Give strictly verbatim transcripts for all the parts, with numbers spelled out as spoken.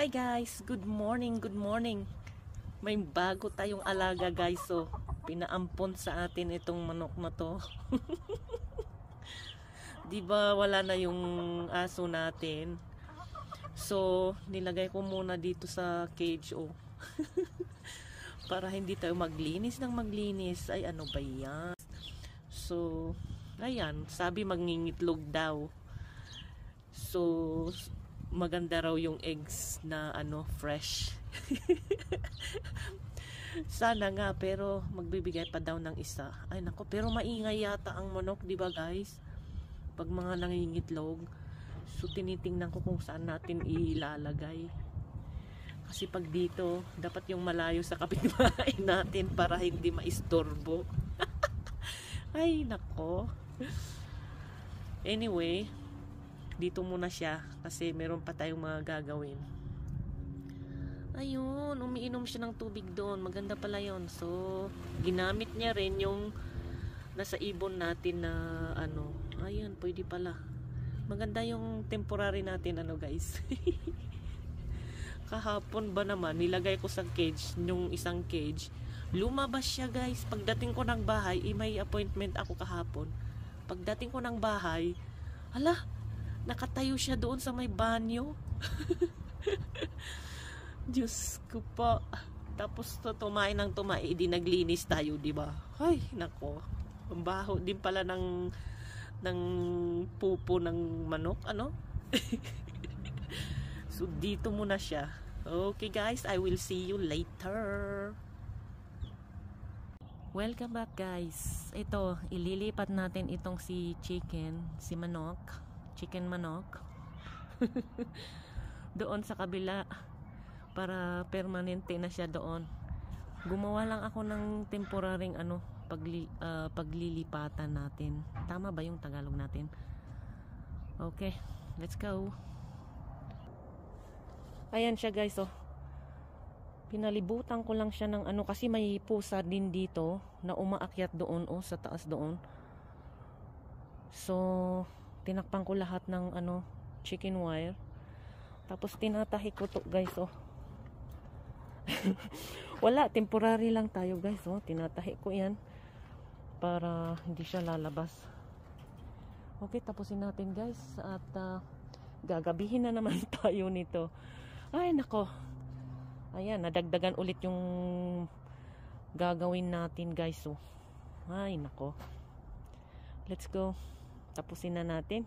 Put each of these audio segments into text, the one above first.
Hi guys, good morning, good morning. May bago tayong alaga guys, so pinaampon sa atin itong manok na to. Di ba wala na yung aso natin? So nilagay ko muna dito sa cage oh. Para hindi tayo maglinis ng maglinis. Ay ano ba yan? So ayan, sabi mangingitlog daw. So maganda raw yung eggs na ano, fresh. Sana nga, pero magbibigay pa daw ng isa. Ay nako, pero maingay yata ang manok, di ba guys? Pag mga nangingitlog. So tinitingnan ko kung saan natin ilalagay. Kasi pag dito, dapat yung malayo sa kapitbahay natin para hindi maistorbo. Ay nako. Anyway, dito muna siya kasi meron pa tayong mga gagawin. Ayun, umiinom siya ng tubig doon. Maganda pala yon. So ginamit niya rin yung nasa ibon natin na ano. Ayun, pwede pala. Maganda yung temporary natin ano guys. Kahapon ba naman nilagay ko sa cage, yung isang cage, lumabas siya guys. Pagdating ko ng bahay, eh, may appointment ako kahapon. Pagdating ko ng bahay, hala, nakatayo siya doon sa may banyo. Diyos ko pa. Tapos to, tumain ng tumain, di naglinis tayo, di ba? Ay, nako. Ang baho din pala ng ng pupo ng manok, ano? So dito muna siya. Okay guys, I will see you later. Welcome back guys. Ito, ililipat natin itong si chicken, si manok. Chicken manok doon sa kabila para permanente na siya doon. Gumawa lang ako ng temporaring ano pagli, uh, paglilipatan natin. Tama ba yung Tagalog natin? Okay, let's go. Ayan siya guys oh. Pinalibutan ko lang siya ng ano kasi may pusa din dito na umaakyat doon oh sa taas doon. So tinakpan ko lahat ng ano chicken wire, tapos tinatahi ko to guys oh. Wala, temporary lang tayo guys oh. Tinatahi ko yan para hindi siya lalabas. Okay, tapusin natin guys at uh, gagabihin na naman tayo nito. Ay nako, ayan, nadagdagan ulit yung gagawin natin guys oh. Ay nako, let's go. Tapusin na natin.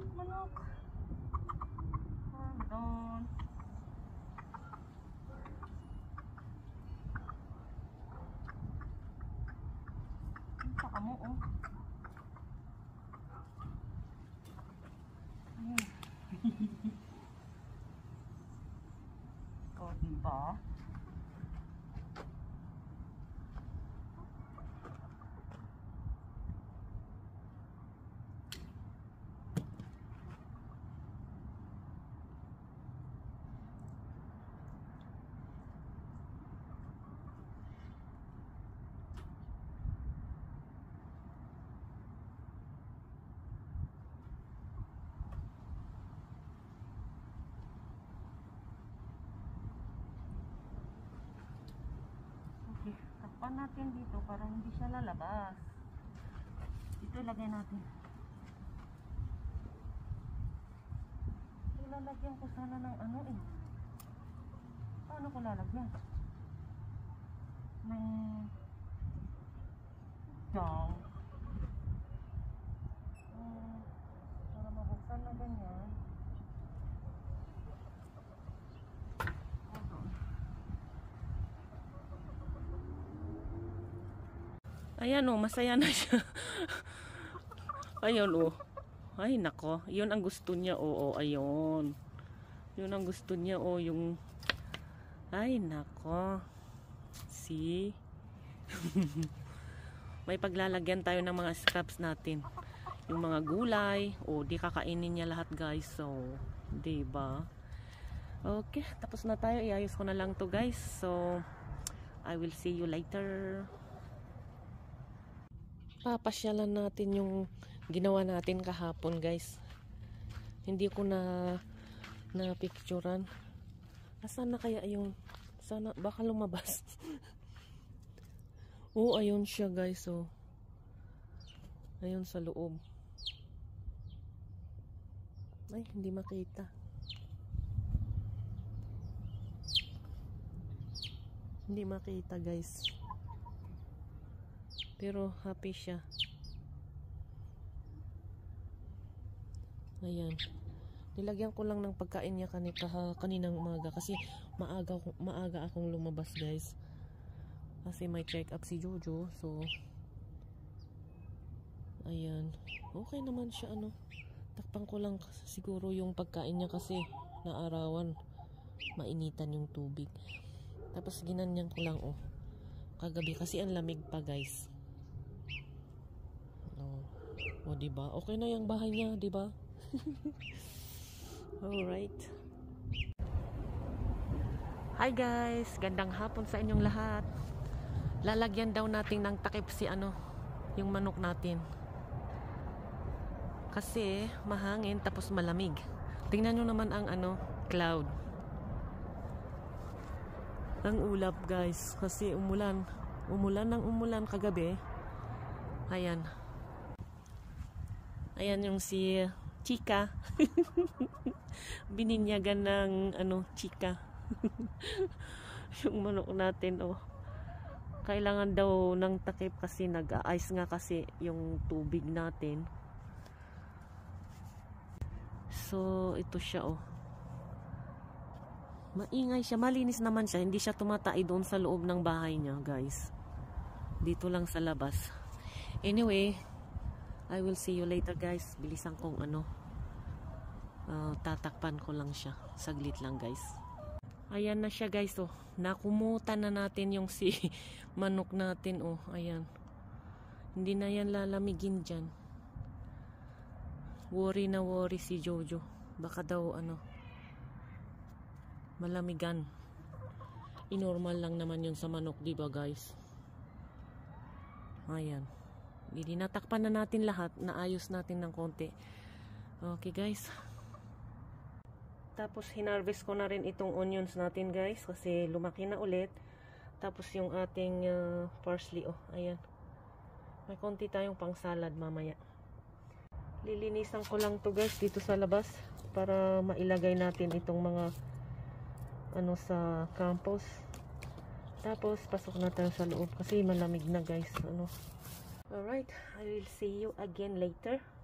Manok. Pardon. Kita ka mo, oh. Ayun. O, diba? Takpan natin dito para hindi siya lalabas. Ito ilagay natin. Lalagyan ko sana ng ano eh. Paano ko lalagyan? Ng jam. Um, para mabuksan na ganyan. Ayan o, masaya na siya. Ayun o. Ay nako, yun ang gusto niya. Oo, ayun. Yun ang gusto niya o, yung ay nako. See? May paglalagyan tayo ng mga scraps natin. Yung mga gulay, o di kakainin niya lahat guys. So, diba? Okay, tapos na tayo. Iayos ko na lang to guys. So, I will see you later. Papasyalan natin yung ginawa natin kahapon guys. Hindi ko na na picturean. Asan na kaya yung sana baka lumabas. Oh, ayun siya guys. Oh. Ayun sa loob. Ay, hindi makita. Hindi makita guys. Pero happy siya. Ayan. Nilagyan ko lang ng pagkain niya kanita, kaninang umaga kasi maaga, maaga akong lumabas guys. Kasi may check up si Jojo. So, ayan. Okay naman siya ano. Takpan ko lang siguro yung pagkain niya kasi naarawan. Mainitan yung tubig. Tapos ginanyan ko lang oh. Kagabi kasi ang lamig pa guys. O, diba? Okay na yung bahay niya, diba? Alright. Hi guys! Gandang hapon sa inyong lahat. Lalagyan daw natin ng takip si ano, yung manok natin. Kasi mahangin tapos malamig. Tingnan nyo naman ang ano, cloud. Ang ulap guys. Kasi umulan. Umulan ng umulan kagabi. Ayan. Ayan yung si Chika. Bininyagan ng ano, Chika. Yung manok natin oh. Kailangan daw ng takip kasi nag-a-ice nga kasi yung tubig natin. So ito siya oh. Maingay siya, malinis naman siya. Hindi siya tumatay doon sa loob ng bahay niya guys. Dito lang sa labas. Anyway, I will see you later guys. Bilisan kong ano, uh, tatakpan ko lang siya. Saglit lang guys. Ayan na siya guys oh. Nakumutan na natin yung si manok natin oh. Ayan. Hindi na yan lalamigin dyan. Worry na worry si Jojo. Baka daw ano, malamigan. Inormal lang naman yun sa manok, diba guys? Ayan. Dinatakpan na natin lahat. Naayos natin ng konti. Okay guys. Tapos hinarvest ko na rin itong onions natin guys. Kasi lumaki na ulit. Tapos yung ating uh, parsley. Oh, ayan. May konti tayong pang salad mamaya. Lilinisan ko lang to guys dito sa labas. Para mailagay natin itong mga ano sa campus. Tapos pasok na tayo sa loob. Kasi malamig na guys. Ano. Alright, I will see you again later.